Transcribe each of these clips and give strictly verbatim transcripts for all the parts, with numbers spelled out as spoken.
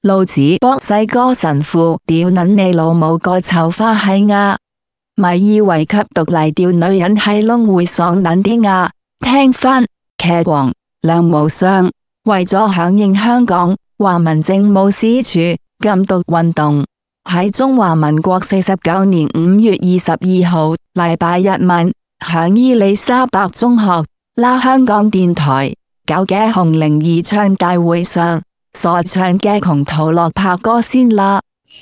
老子搏細個神父屌撚你老母個臭花閪呀！咪以為吸毒嚟屌女人閪窿會爽撚啲呀？聽翻騎王梁無雙為咗響應香港華民政務司署禁毒運動，喺中華民國四十九年五月二十二號禮拜日晚，響伊利沙伯中學啦香港電台搞嘅紅伶義唱大會上所唱嘅窮途落魄歌先啦。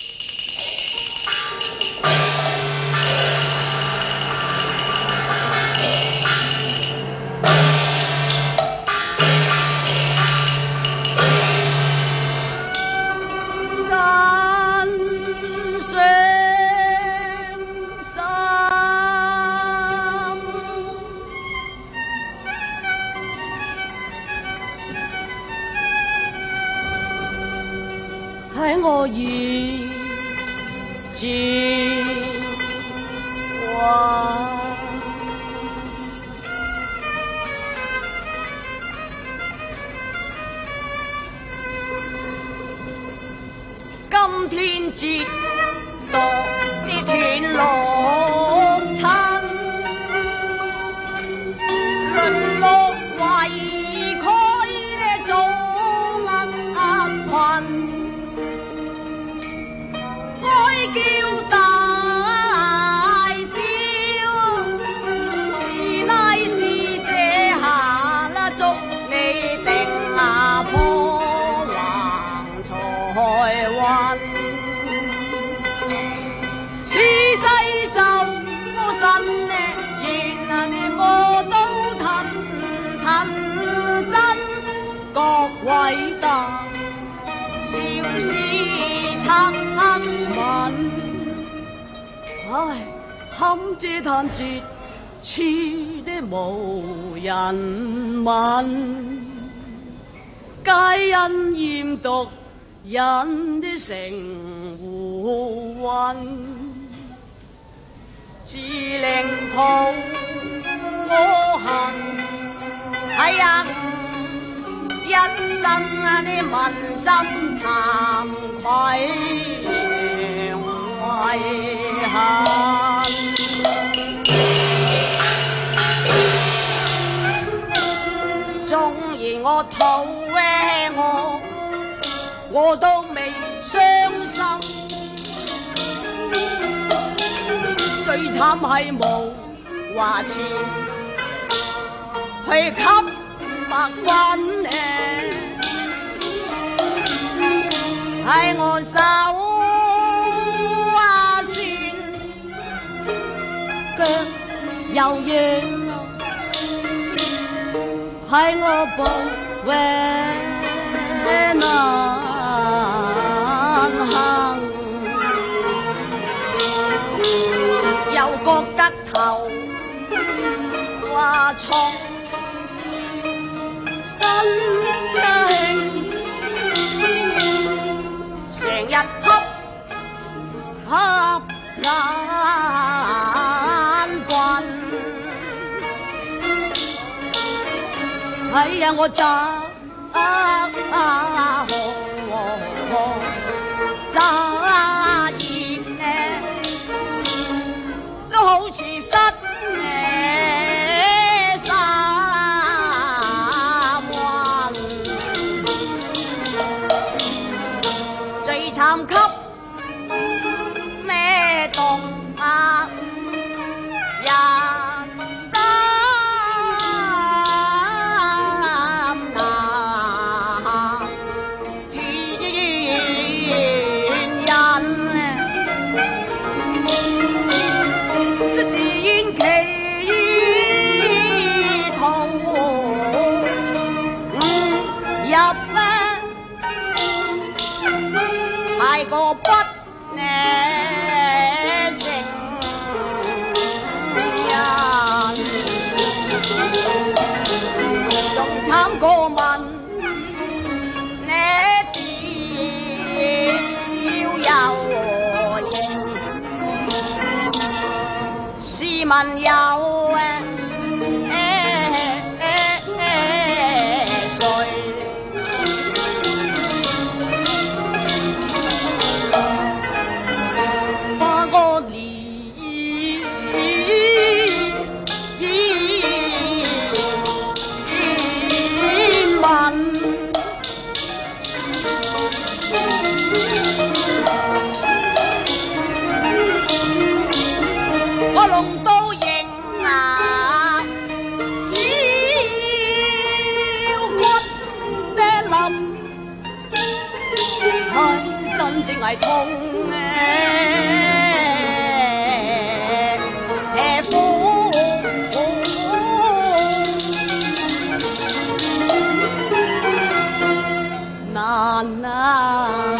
喺我遇見我，今天接到啲斷落親，淪落為佢嘅做厄困。叫大笑，是乃是寫下啦，祝你定下破橫財運。此際就我身呢，然呢我都騰騰真，各偉大笑是拆文。唉，堪這嘆絕處的無人問，皆因厭毒人的成胡混，自令抱我恨，哎呀，一生的問心慚愧長遺憾，縱然我肚餓我，我都未傷心。最慘係無話錢去給白粉呢，喺我手。又軟啊，喺我步永難行，又覺得頭話重，身輕，成日瞌瞌眼。哎呀，我詐啊啊詐言呢，都好似失呢三魂，最慘給咩動啊人生。個不呢成人，仲慘過問呢屌有型，試問有誰？ 正係痛誒苦難啊！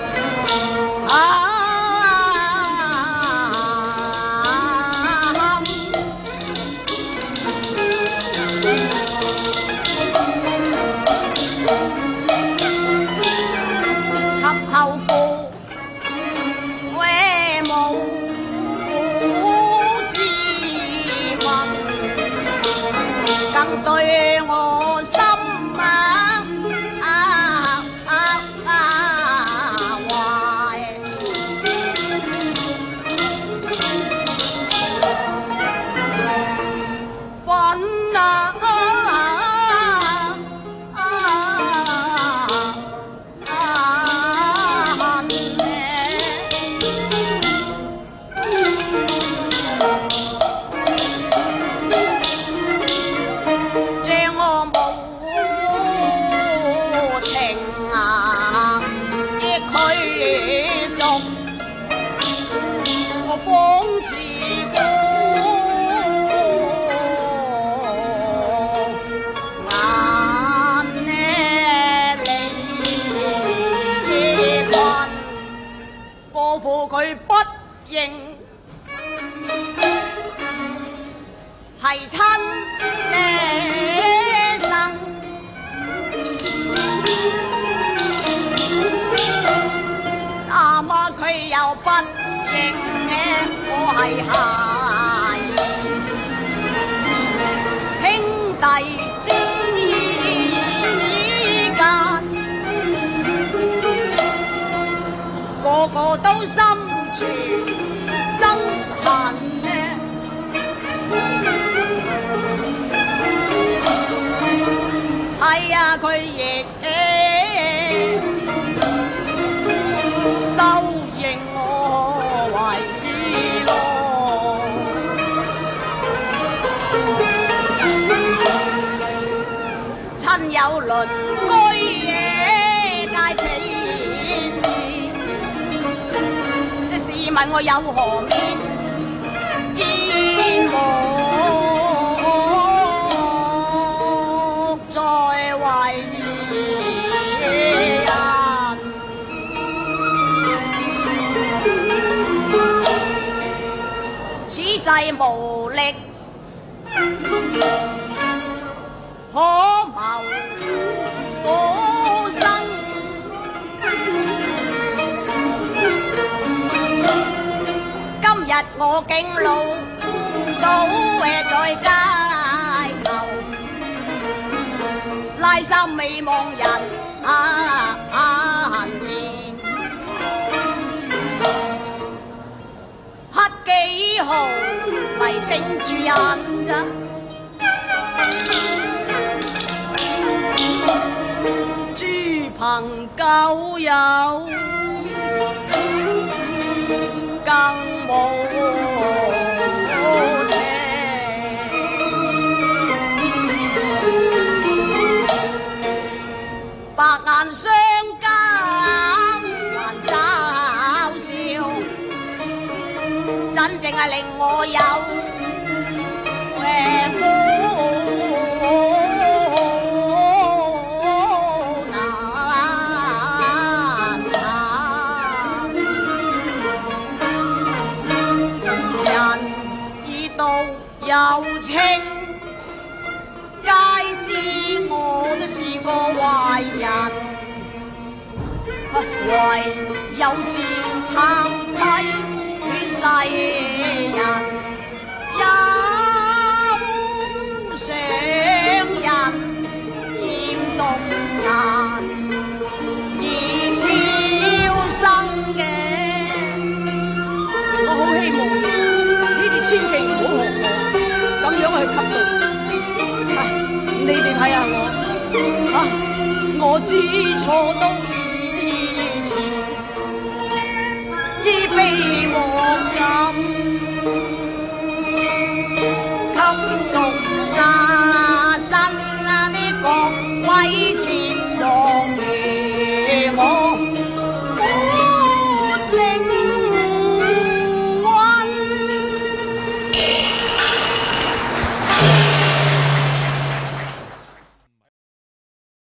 對我心啊啊啊啊壞，憤啊風似歌，眼呢離困，過負佢不認，係親呢生，那麼佢又不認。我係孩兄弟之間，個個都心存憎恨呢，係啊佢亦收認我為親友鄰居嘅皆鄙視，試問我有何面面目再為人？此際無力可謀生，今日我竟老倒在街頭，拉心未望人面，黑幾號嚟頂住人咋？諸朋狗友更無情，白眼相間還嘲笑，真正係令我有誒苦。柔情皆知我都是個壞人，唯有自慚愧勸世人，有上人厭動顏，而超生嘅，我好希望呢啲千祈唔好學我。咁樣去吸毒，唉！你哋睇下我，啊！我知錯都以前，已非莫敢。